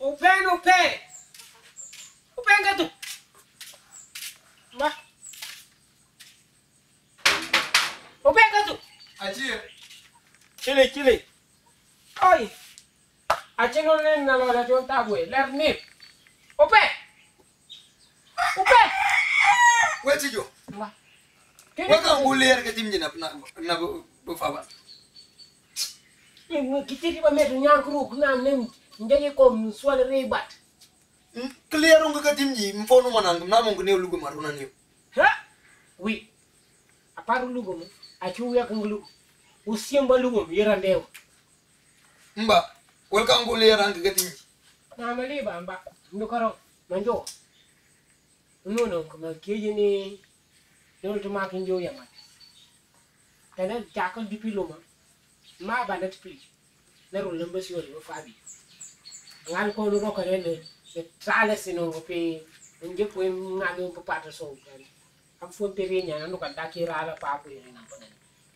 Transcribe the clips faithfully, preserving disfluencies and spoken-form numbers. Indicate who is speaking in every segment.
Speaker 1: Upen, upen. Upen ka tu. Ma. Upen ka tu.
Speaker 2: Aji.
Speaker 1: Chile, chile. Ay. Achi no len na lo la jon tabwe. Ler ni. Upen. Upen.
Speaker 2: Wechi jo.
Speaker 1: Ma.
Speaker 2: Waka nguler ke timji na na na bu faba.
Speaker 1: Ni kitiri ba medu nyankru kuna nem ndege ko mswale rebat.
Speaker 2: Clear nga ka timji mfono manang na mongo ne lugo maruna ni.
Speaker 1: Ha? Oui. Aparu lugo mo. Achu ya kanglu. Usiemba lugo yera ndew.
Speaker 2: Mba, waka nguler nga ka timji.
Speaker 1: Na mali ba mba. Ndukaro manjo. No no kuma keje ni no to makin jo yamat. Kana jakal diploma. Ma ba net pli. Nero lembe si wala fabi. Ngal ko no ko rene. Le trale sino pe nje ko ngalo ko pata so kan. Am fonte re nya no kan dakira la pa ko ina panan.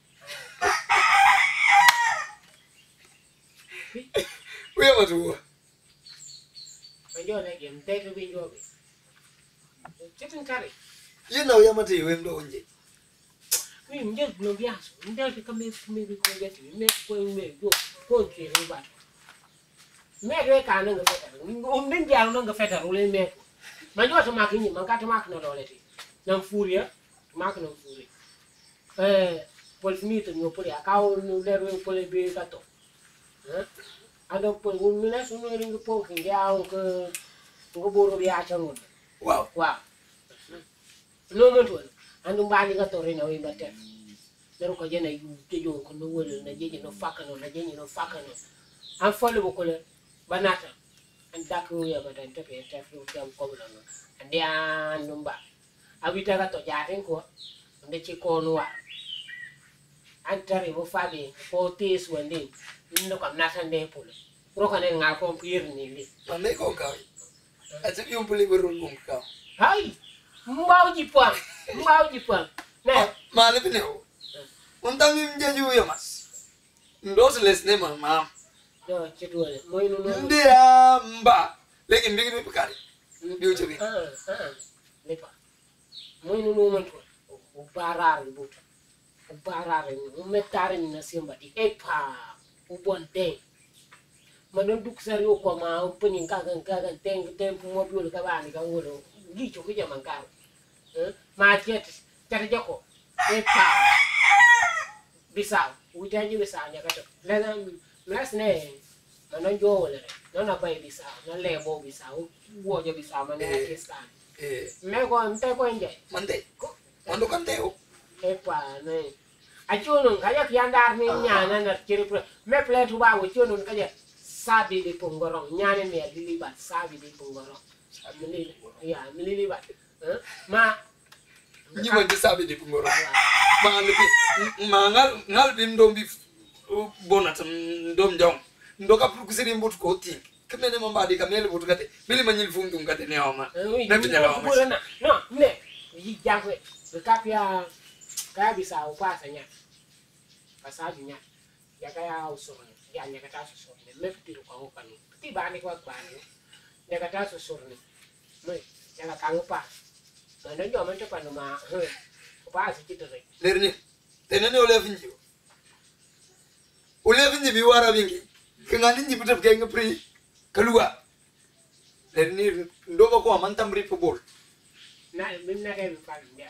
Speaker 2: Uya matu.
Speaker 1: Manjo na game te ko bi jo be. Chitin kare.
Speaker 2: Yena uya matu yem do onje.
Speaker 1: Mi nje no biaso. Nje ka me me ko gati me ko me go ko ke ba. Me re ka nga feta um din jaru nga feta rule me ma jo to mak ni man ka to mak no doleti nam furia mak no furia eh pol finito no poli akao no lero poli be gato eh ado pol un mina so no ringo po ke ya o ko ngo boro bi a chango
Speaker 2: Wow.
Speaker 1: wow no mo to andu bani gato re na wi batte lero ko jena yu te jo ko no wole na jeje no fakano na jeje no fakano an fole bo ko le banata and daku ya badan to pe ta fu jam ko bla no ande an numba awita ga to jaten ko ande ci ko no wa antare mo fabe ko tes wande ndo kam nata nde polo ro kan nga ko pir ni li
Speaker 2: Pande ko ka. Aji yung puli bero kung ka.
Speaker 1: hay mbaw ji pam mbaw ji pam ne
Speaker 2: Male pineo. Untang im jaju ya mas. Ndos les ne mama.
Speaker 1: no ci dole moy no no
Speaker 2: Ndia mba. Legi mbigi bi bukari. Biu chabi.
Speaker 1: ah ah lepa moy no no man to o barar bu o barar o metare ni na simba di epa o bonte manon duk sari o ko ma o puni ka kan ka kan teng tempo mo biol ka bani ka wolo gi cho ko jaman ka eh ma jet tar jako epa bisa uta ji bisa nya ka to lena mes ne manon jo wala no na bai bisa na le bo bisa o wo jo bisa man na kistan
Speaker 2: Eh.
Speaker 1: me ko mte ko nje
Speaker 2: Mande. Mando kan teo.
Speaker 1: epa ne achunun kaya kiandar ni nyana na kiri pre me ple tu ba wo chunun kaya sabi de pongorong nyane me dilibat sabi de pongorong mili ya mili ba ma
Speaker 2: Nyi mo di sabi di pungoro. Ma lepi mangal ngal bim dom bi bonat dom jong. Ndoka pru kusiri mbut ko ti. Kamene mamba di kamele but gate. Bili manyil fundu ngate ne oma. Na tinyala oma.
Speaker 1: na no ne yi jangwe be kapia kaya bisa upasa nya pasaji nya ya kaya usone ya nya kata usone me pitiru kwa kwa ni ti bani kwa kwa ni nya kata usone me ya la kangupa na ndo jo mento pa no ma upasa kitore
Speaker 2: Lerni. Tenene ole finji. Ole finji bi wara bingi. Kengani nyi putab kenga pri. Kalua. Lerni ndoba ko amantam ri pobol.
Speaker 1: na mimi na kai pa ni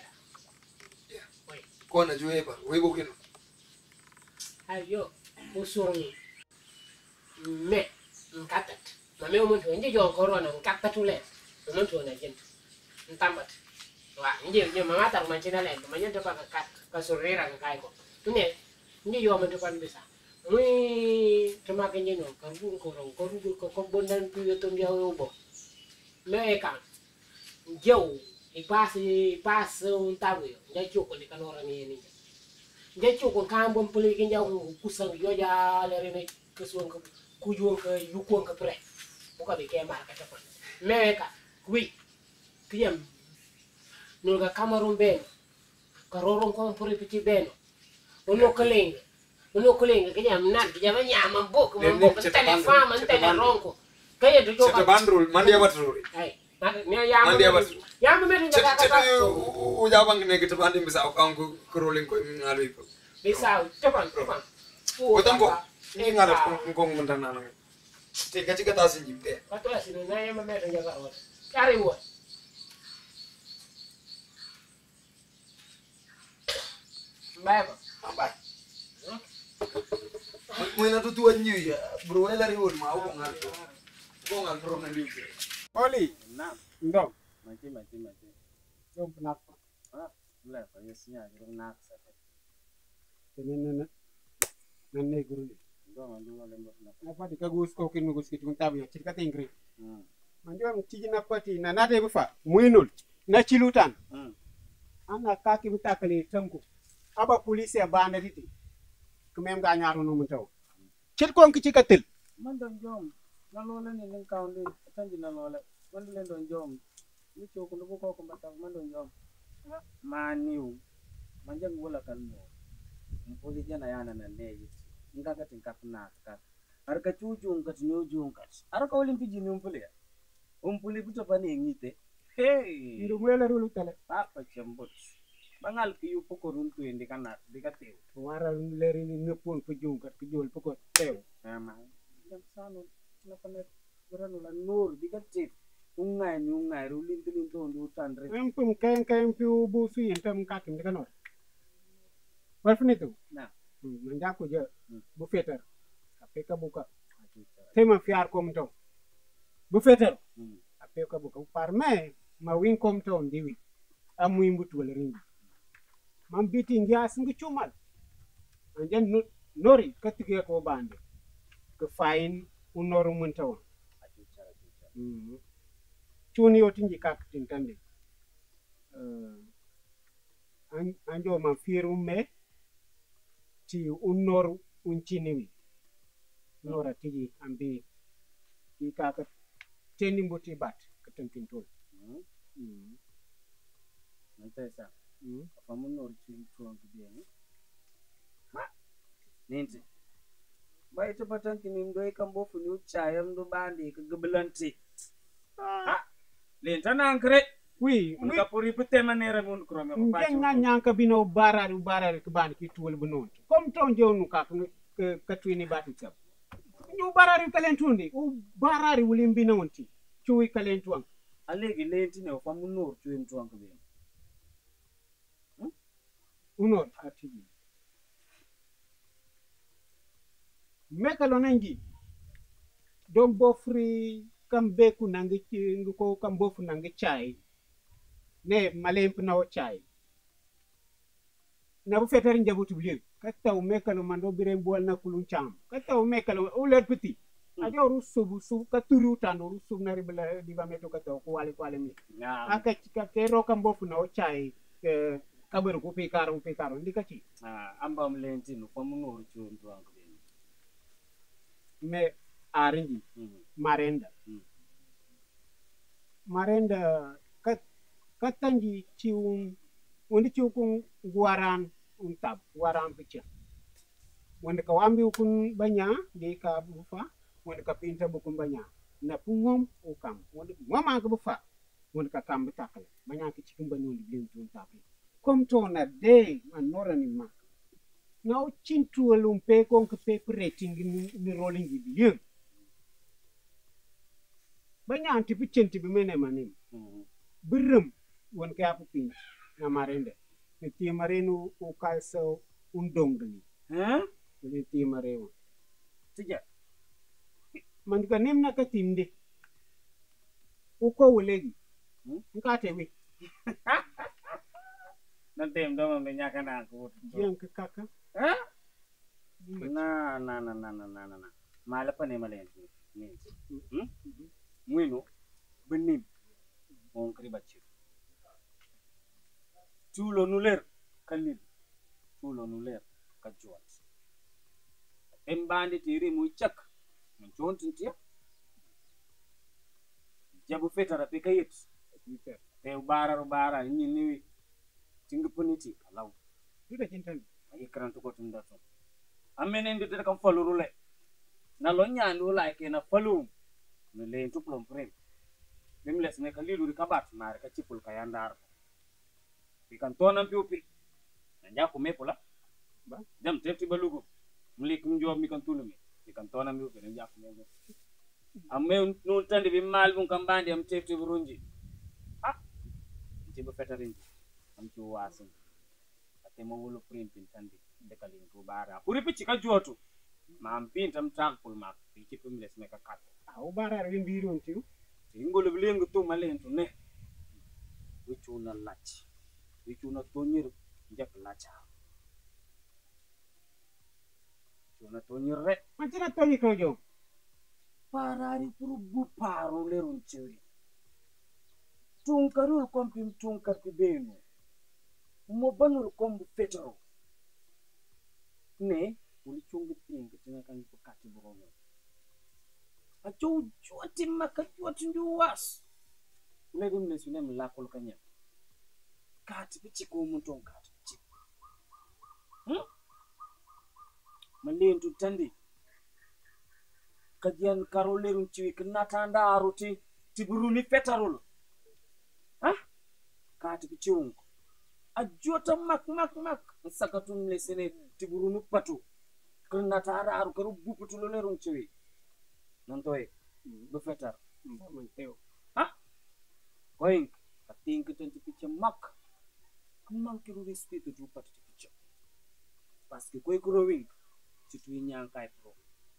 Speaker 2: Ko na juwe ba. Webo kino.
Speaker 1: ayo usone me nkatat na me umuntu nje jo corona nkatatule umuntu na jento ntambat wa nje nje mama tar manchina le manya to ka ka sorera ka kai ko tune nje yo umuntu kan bisa mui tuma kenye no ka ru ko ro ko ru ko ko bondan pu yo to ndia obo me ka njeu ipasi ipasi un tabu nje choko ni kanora ni ni nje choko kambo mpule kenja kusang yo ja le rene kesuang ko kujuang ke yukuang ke pre buka be ke mar ka tapon me ka wi kiyam no ga kamarum ben ka roron ko mpure piti ben ono keleng ono keleng ke jam nan ke jam nyama bok mo bok tele fama tele ronko kaya do
Speaker 2: Cete bandrul mandi abatrul.
Speaker 1: ay ne ya
Speaker 2: Mandi abatrul.
Speaker 1: ya mo meto
Speaker 2: Cete
Speaker 1: jaga
Speaker 2: cete u jabang ne gitu bandi bisa aku kerolin ko ngalu ko.
Speaker 1: bisa tepan tepan
Speaker 2: Utang ko. Ini ngara ko ngundan nana. Tiga tiga tasin jipte.
Speaker 1: Katu asino na ya mo meto jaga wat kari wo Bye ba
Speaker 2: Bye. Muna tutuan nyu ya. Bro ela ri won ma ko ngal. Ko ngal bro na liu.
Speaker 3: Oli,
Speaker 4: Na,
Speaker 3: ndong,
Speaker 4: mati mati mati.
Speaker 3: jom penak.
Speaker 4: Ah, mulai apa ya sih ya, jadi nak saja.
Speaker 3: Tenene na. Nanne guru ni.
Speaker 4: Dua mandu malam nak.
Speaker 3: Napa di kagus ko kin nugus kitu tabi ya cirka tingri.
Speaker 4: Hmm.
Speaker 3: Manjom tiji na pati na nate bufa. Muinul na cilutan.
Speaker 4: Hmm.
Speaker 3: Ana kaki bitakali tanku. Aba polisi ya banda diti. Kumem ga nyaaru no mun taw. Cir ko ngi ci katil.
Speaker 4: Mandon jom, nalola ni neng kau ni, tanji nalola. Mandu lendon jom. Ni cok untuk kau kau batang mandon jom. Maniu, manjang bola kan mo. Mpuli jana yana na neji. Nga kating kapna kat. Arka cucung kat nyujung kat. Arka olimpi jini umpuli ya. Umpuli buta pani ngite. Hey.
Speaker 3: Ndu mwela rulu tele.
Speaker 4: Papa cembut. Bangal ki yu poko runtu indi kana dikatew.
Speaker 3: Wara leri ni nepon ko jongat ko jol ko tew.
Speaker 4: Memang. Jam sanu na panet beranu la nur dikatew. Ungai ni ungai rulin tulin to ndu tandre.
Speaker 3: Em pum kayen kayen pi bu su yentam kakim dikanor. Wal finitu.
Speaker 4: Na.
Speaker 3: Manja ko je bu feter. Apeka buka.
Speaker 4: Ajuta.
Speaker 3: Tema fiar kom to. Bu feter.
Speaker 4: Hmm.
Speaker 3: Apeka buka parme ma win kom to ndiwi. Amu imbutu wala ringi. Mam biti ngia singi chumal. Anjan nori katige ko bande. Ke fain unoru mun taw.
Speaker 4: Ajuta ajuta.
Speaker 3: Mm. Chuni yotinji kak tintande. Uh, an, anjo ma firu me ti unoru unchiniwi. Nora tiji ambi ki kaka tendi mbuti bat ketentintul.
Speaker 4: Hmm.
Speaker 3: Mm.
Speaker 4: Nanti sa.
Speaker 3: Mm.
Speaker 4: Kamu nur cing tuang tu dia ni. Ma. Nanti. Baik cepatan kini mdoi kambo funu cayam do bandi ke gebelanti. Ah. Lentana angkre.
Speaker 3: Oui,
Speaker 4: Mun kapuri pete manera mun krome ko pachu.
Speaker 3: ngen nga nyanka bino barari barari ke bani ki tuwel benon. Kom ton jonu ka ke katwini batu sab. Nyu barari kalentundi, u barari wulim binonti. Chuwi kalentuang.
Speaker 4: Alegi lenti ne fa mun nur tuim tuang ko be.
Speaker 3: Unor atibi. Mekalo nangi. Dom bofri kambeku nangi ko kambofu nangi chai. Ne malemp na o chai. Na bu fetar njabutu blie. Kataw mekalo mando birem bol na kulun cham. Kataw mekalo uler petit. Ajo rusubu su katuru tano rusub na ribla diba meto kataw ko wale ko wale mi.
Speaker 4: Ya.
Speaker 3: Aka ka kero kambofu na o chai ke kabar ko pikaro pikaro ndikachi.
Speaker 4: Ah, amba mlenti no fa mun nur tuim tuang ko be.
Speaker 3: Me aringi
Speaker 4: Hmm.
Speaker 3: marenda.
Speaker 4: Hmm.
Speaker 3: Marenda kat katangi cium undi ciukung guaran untab guaran picha. Wanda ka wambi ukun banya di ka bufa wanda ka pinta bukun banya na pungom ukam wanda mama ka bufa wanda ka kam betakal banya ki cikin banu di blim tun tapi kom to na de manora ni ma na o cintu alum pe kon ka pe rating ni ni rolling di blim banya anti picenti bi mene manim
Speaker 4: Hmm.
Speaker 3: berem won ka apu pin na marende ni ti marenu o kalso undong dani
Speaker 4: Hah?
Speaker 3: ni ti marewo
Speaker 4: Tiga.
Speaker 3: man ka nim na ka timde o ko wolegi
Speaker 4: Hmm?
Speaker 3: nka te wi
Speaker 4: Nanti mdo menyakan aku.
Speaker 3: yen ka kaka
Speaker 4: Hah? Na na na na na na na. Mala pa ni malenti. Ni. Hmm? Mwino benim. On kribachi. Tulo nuler kalil. Tulo nuler kajuat. Embandi tiri mu chak. Mun tintia. Jabu feta rapika yet. Te ubara ubara ni ni tingu puniti alaw.
Speaker 3: duda cintan
Speaker 4: Ikran to ko tunda to. Amene ndi te kam faluru le. Na lo nyandu la ke na falum. no len tu plom prem bim les ne ka lilu ka bat mare ka chipul ka yandar bi kan tonam piupi nja ko mepula ba dem tefti balugo mlik njob mi kan tulumi bi kan tonam piupi nja ko mepo amme non tande bi mal bum kam bandi am tefti burunji ah ci ba fetarinji am ci wasim ate mo wolo print pin tande dekalin ko bara puri pici ka jotu ma am pin tam tag pul mak ci pum les me ka kat
Speaker 3: aw barar wi mbiron tiu
Speaker 4: ngolo bi lengu to malen to ne wicu na lach wicu na tonir jak lacha wicu na tonir re
Speaker 3: macira toni ko jo
Speaker 4: parari puru bu paru lerun chewi tunkarul kompim tunkar ti benu mo banul kombu fetero ne wuli chungu ping tina kan ko kati borono a chow choti maka choti nduwas le dum ne sunem la kol kanya kati bi chiko mun ton kati ci hm malen tu tandi kadian karolerum ci wi nata ndaru ti tiburuni fetarul ha kati bi ciwon a jota mak mak mak sakatum le sene tiburunu patu kan nata ndaru karu buputu lerum ci wi non toy do fetar
Speaker 3: man tew
Speaker 4: ha koy ka think tan ci picc mak manque de respect du pat ci picc parce que koy ko rowing ci tu ñaan kay pro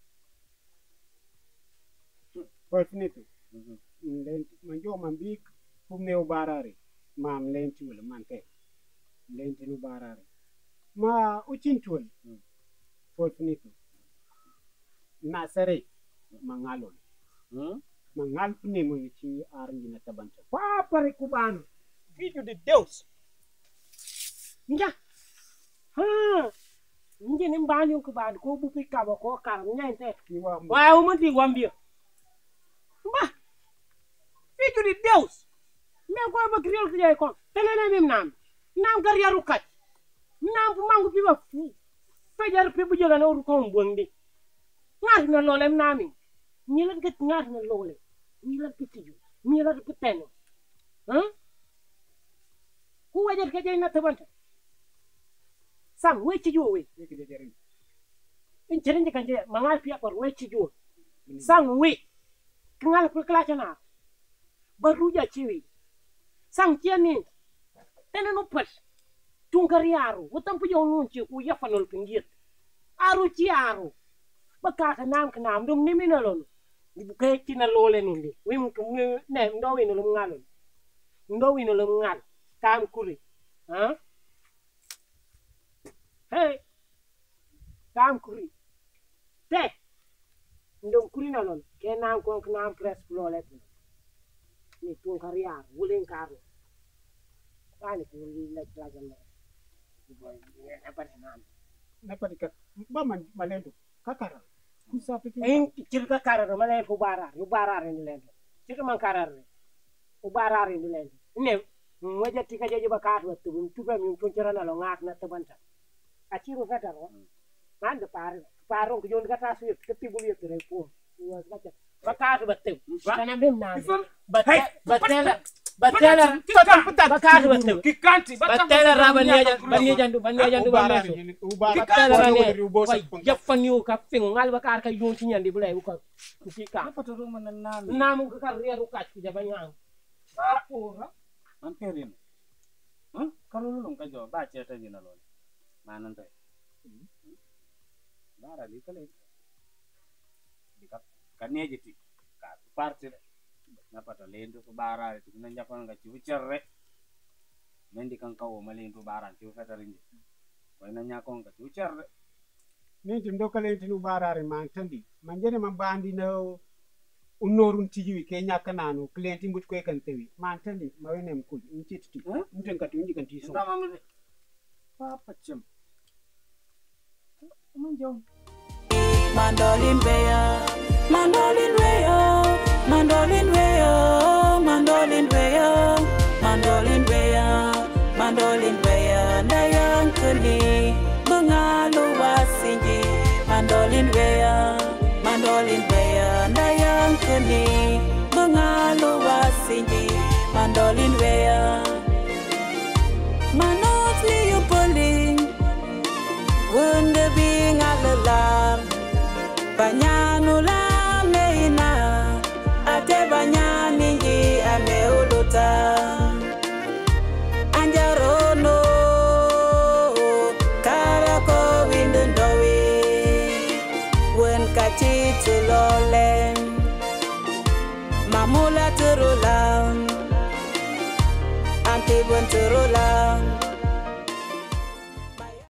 Speaker 3: ko finito len man jo man bi fu mew barare mam len ci wala man te len ci nu barare ma ucin tuol ko finito na sare mangalol
Speaker 4: hmm
Speaker 3: mangal pune mo ci ar ngina tabanta pa pare kubano video de deus
Speaker 1: nja ha nje ni mbanyo kubano ko bu pika ba ko kar nyante
Speaker 3: ni wa
Speaker 1: wa o mati wambio ba video de deus me ko ba kriol kje ko tenene mim nam nam gar yaru kat nam bu mangu bi ba fu fajar pe bu joga na ru ko mbondi ngar na lolem nami ni la gët ngar na lolé ni la pitiju ni la piteno hein ku wajar ke jey na tabanta sam we ci jowe
Speaker 3: ki de jeri
Speaker 1: in jere ndi kanje mangal fi akor we ci jowe sam we ngal ko klacha na ba ruja ci wi sam tieni tene no pas tungar yaru wutam pu jow non ci ku yafanol ko ngir aru ci yaru bakata nam ka nam dum nimina lolu bu kay ci na lolé nundi wi mu ne ndo wi no lu ngal ndo wi no lu ngal tam kuri ha hey tam kuri te ndo kuri na lolu ke nam ko nam press lolé ni tun kariya wulen karo ani ko la la jalla boy ne ba nan
Speaker 3: na patika ba man malendo kakara kusa peki
Speaker 1: en cirka karar malen ko barar yu barar ni len cirka man karar ko barar ni len ne wajati ka jeje bakat wattu bum tuba mi ko cirana lo ngat na tabanta aciru fetaro man de par paro ko jon gata su yek tibul yek re ko was gata bakat wattu kana bim nan batela batela bakat wattu
Speaker 4: kikanti
Speaker 1: batela rabaniya baniya jandu baniya jandu
Speaker 3: ubara ubara
Speaker 1: batela jafani ka fin ngal bakar ka yon ci ñandi bu lay ko ci ka
Speaker 4: patoro man nan
Speaker 1: namu ko kar reeru kacc ci jabanya
Speaker 4: ora am perin hmm kalo lu ka jo ba ci tan dina lol manan tay dara li kale dikap kaneje ti ka parti na pata lendo ko barare tu na japan nga ci wucerre mendi kan kawo malendo baran ci fetarinje way na nyakon nga ci wucerre
Speaker 3: nenti ndokale tinu barare man tandi man jene man bandi no unorun tijiwi ke nyaka nanu klienti mbut ko kan tewi man tandi ma wenem kul ncititi nten kat ngi kan ti so
Speaker 4: ndama mi papa cem mon jom
Speaker 5: mandolin beya mandolin beya mandolin beya mandolin beya mandolin beya mandolin beya ndayang kuni bengalu wasinji mandolin beya mandolin beya ndayang kuni ni mengalu wasini mandolin wea manot liu poling wende bing alalam banyanu lam neina ate banyani ji ame uluta anjarono karako windowi wen kachitulolen mamula turulam anti bun turulam